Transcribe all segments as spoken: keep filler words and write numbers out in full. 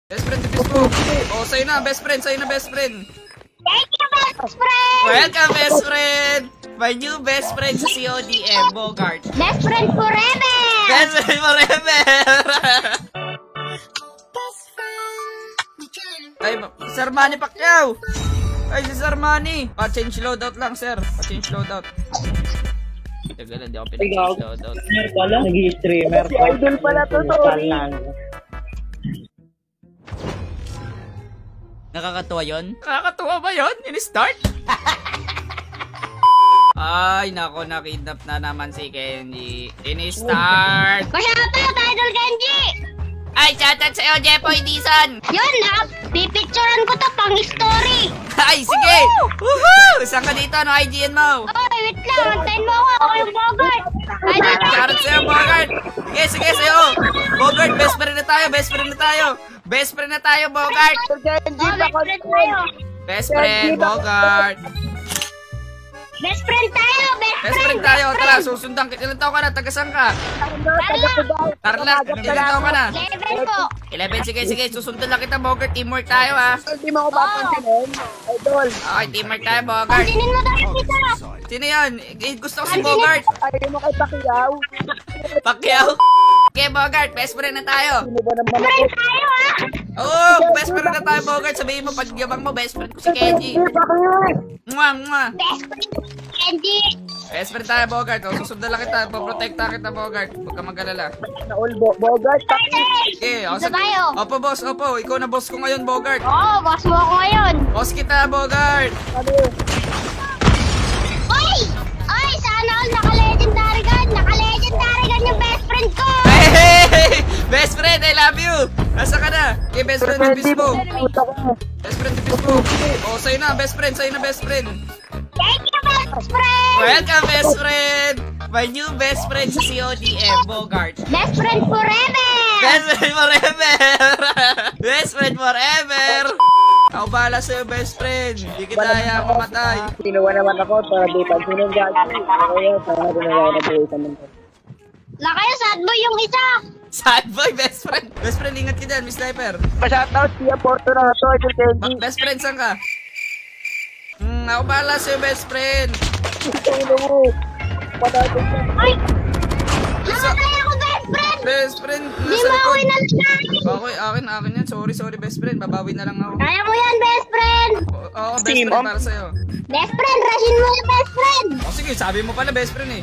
Best friend, tipis mo. Oh, sa'yo na, best friend, sa'yo na, best friend. Thank you, best friend! Welcome, best friend! My new best friend sa C O D M, Bogart. Best friend forever! Best friend forever! Ay, Sir Manny Pacquiao! Ay, si Sir Manny! Pa-change loadout lang, sir. Pa-change loadout. Tagal na, di ako pinag-change loadout. Nag-i-streamer. Si idol pala to, sorry. Nakakatuwa yun? Nakakatuwa ba yun? In-start? Ay, nako, na-kidnap na naman si Kenji. In-start! Pa-shoutout, Idol Kenji! Ay, shoutout sa'yo, Jepoy Dizon! Yun, nakapipicturean ko to pang story! Ay, sige! Woohoo! Saan ka dito? Ano I G N mo? Oy, wait lang, antayin mo ako, ako yung Bogart! Idol Shoutout Kenji! sa'yo, Bogart! Sige, sige, sa'yo! Bogart, best friend na tayo, best friend na tayo! Best friend na tayo, Bogart! Oh, best friend tayo! Best friend, Bogart! Best friend tayo! Best, Best friend tayo, tara, susundan kita. Ilan taon ka na? Tagasan ka? Tarlac, ilan taon ka na? Eleven po! eleven, sige, sige, susundan lang kita, Bogart. Teamwork tayo, ha? Hindi mo ako papansinin. Idol. Okay, teamwork tayo, Bogart. Pansinin mo tayo kita! Sino yan? Eh, gusto ko si Bogart. Ayaw mo kay Pacquiao. Pacquiao. Okay, Bogart, best friend na tayo. Sino ba naman Best ako? friend tayo, ha? Oo, best friend na tayo, Bogart. Sabihin mo, pag yabang mo, best friend ko si Kenji. Mwah, mwah. Best friend Kenji! Best friend tayo, Bogart. O, susundan lang kita. Poprotekta kita, Bogart. Huwag ka mag-alala. Naul, Bo- Bogart. Okay, o, Dito tayo! Opo, boss, opo. Ikaw na boss ko ngayon, Bogart. Oo, oh, boss mo ako ngayon! Boss kita, Bogart. Ano? Oy! Oy! Sana all naka-legendary gun! Naka-legendary gun yung best friend ko! Hey, hey, hey! Best friend, I love you. Nasa ka na? Okay, best friend, tipis mo. Puta ko. Best friend, tipis mo. O, sa'yo na, best friend. Sa'yo na, best friend. Thank you, best friend! Welcome, best friend. My new best friend sa C O D M, Bogart. Best friend forever! Best friend forever! Best friend forever! Ako bahala sa'yo, best friend. Hindi kita hayaan mamatay. Sinuwa naman ako para di pansinin gagi. Ano yun? Sana ginagawa na buhay sa mundo. La kayo, sad boy yung isa! Sad boy, best friend. Best friend, ingat ka dyan, Miss Sniper. Pa-shoutout siya Fortunato, Idol Kenji. Ba- best friend, saan ka? Hmm, ako bahala sa'yo, best friend. Sino mo? Patatin ka. Ay! Namatay ako, best friend! Best friend, Di nasa mo ako likod. inalagay! Okay, akin, akin yan. Sorry, sorry, best friend. Babawi na lang ako. Kaya mo yan, best friend! O- Oo, best friend para sa'yo. Best friend, rashin mo yung best friend! O sige, sabi mo pala, best friend eh.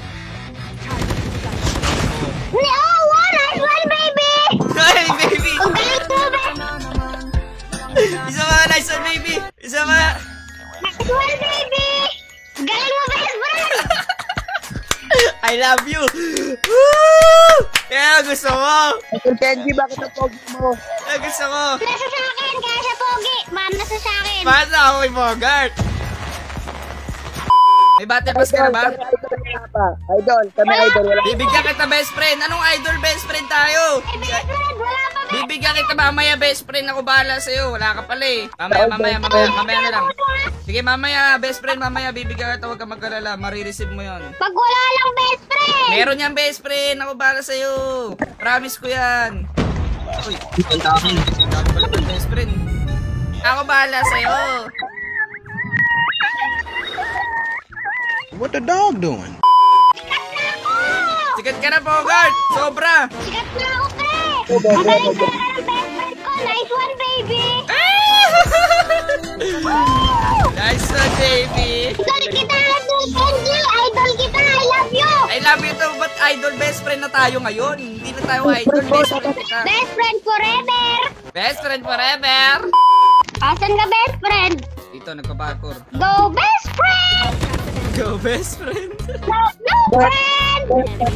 Ni oh, wow, nice one, baby! Hey, baby! Ang galing mo, best Isa mga nice one, baby! Isa mga... Nice one, baby! Galing mo, best friend! I love you! Woo! Yeah, gusto mo! Idol Kenji, bakit ang pogi mo? Yeah, gusto ko! Nasa sa akin, kaya siya pogi. Ma'am, nasa sa akin. Pasa ako kay Bogart! May battle pass ka na ba? Kami idol na pa. Idol, kami idol. Wala. Bibigyan kita best friend! Anong idol best friend tayo? Eh, best friend, wala pa, best Bibigyan kita mamaya best friend. Ako bahala sa'yo. Wala ka pala eh. Mamaya, mamaya, mamaya, mamaya na lang. Sige, mamaya, best friend, mamaya bibigyan kita. Huwag ka mag-alala. Marireceive mo yon. Pag wala lang, best friend! Meron yan, best friend. Ako bahala sa'yo. Promise ko yan. Uy, ang dami. Ang dami pala ng best friend. Ako bahala sa'yo. What the dog doing? Sikat ka na, Bogart. Sobra. Sikat na ako, pre! Oh, best Ang friend, galing pera ng best friend ko. Nice one, baby! Nice one, baby. Idol kita, Idol Kenji! Idol kita! I love you! I love you too. Ba't idol best friend na tayo ngayon? Hindi na tayo idol. Best friend kita. Best friend forever! Best friend forever. Asan ka, best friend? Dito, nagpa-parkour. Go, best friend! Go, best friend. No, no, friend!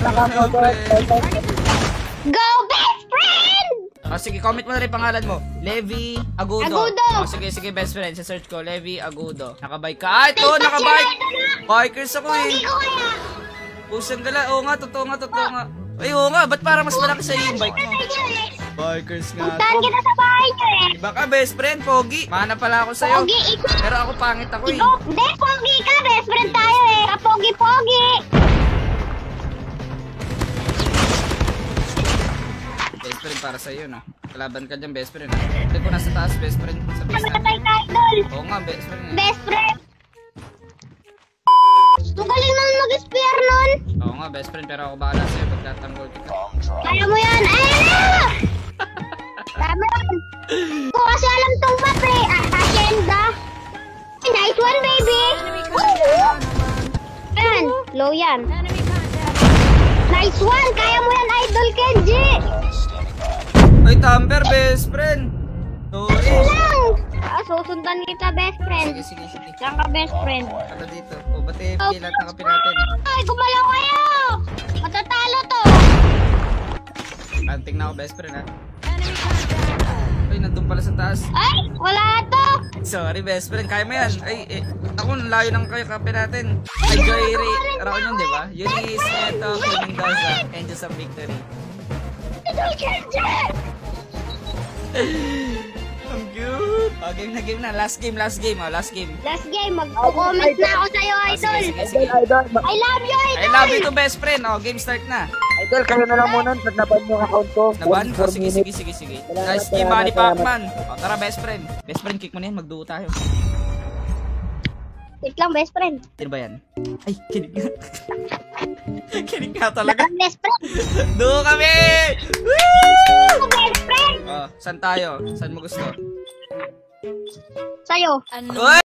Go, best friend! O, sige, comment mo na rin pangalan mo. Levi Agudo. Agudo. O, sige, sige, best friend. Sa search ko, Levi Agudo. Nakabike ka. Ah, ito, nakabike. Bikers ako Pogi eh. ko kaya! Pusang gala. Oo nga, totoo nga, totoo nga. Ay, oo nga. Ba't parang mas malaki sa yung bike mo? Bikers nga. Puntahan kita sa bahay niyo eh! Baka best friend, Pogi. Mana pala ako sa'yo. Pogi, ikaw! Pero ako pangit ako eh. Ikaw, hindi, pogi ka! Best friend tayo eh! Kapogi-pogi! Best friend para sa'yo, no? Kalaban ka dyan, best friend. Hindi ko nasa taas, best friend. Sa base natin. Patay ka, idol. Oo nga, best friend. eh. Best friend. Ang galing naman mag-spear nun. Oo nga, best friend. Pero ako bahala sa'yo pagtatanggol kita. Kaya mo yan. Ayun na! Tama yan. Ko kasi alam tong map eh. Ah, hacienda. Nice one, baby. Yan. Low yan. Nice one. Kaya mo yan, idol Kenji. Ay, tamper, best friend. Sorry. Lang. Ah, susundan kita, best friend. Sige, sige, sige. Saan ka, best friend? Ano dito? O, ba't eh, pilat na kapi natin? Ay, gumalaw kayo. Matatalo to. Anting na ako, best friend, ha? Ay, nandun pala sa taas. Ay, wala to. Sorry, best friend. Kaya mo yan. Ay, eh, ako, layo ng kayo kape natin. Ay, Joy Ray. Raon yun, di ba? Eunice, Neto, Kuning Daza, and just a victory. Idol Kenji. Ang cute. Oh, game na, game na. Last game, last game. Oh, last game. Last game, mag-comment na ako sa'yo, Oh, idol. sige, sige, sige. Idol, idol. I love you, idol. I love you too, best friend. Oh, game start na. Idol, kayo na lang muna. Pag naban yung account ko. Naban? four Oh, sige, sige, minutes. sige, sige. Salamat, Nice game, salamat, Manny salamat. Pacman. Oh, tara, best friend. Best friend, kick mo na yan. Magduo tayo. Wait lang, best friend. Sino ba yan? Ay, kinig nga. Kinig nga talaga. Best friend. Duo kami! Woo! Best friend. Oh, saan tayo? Saan mo gusto? Sa'yo. Uy!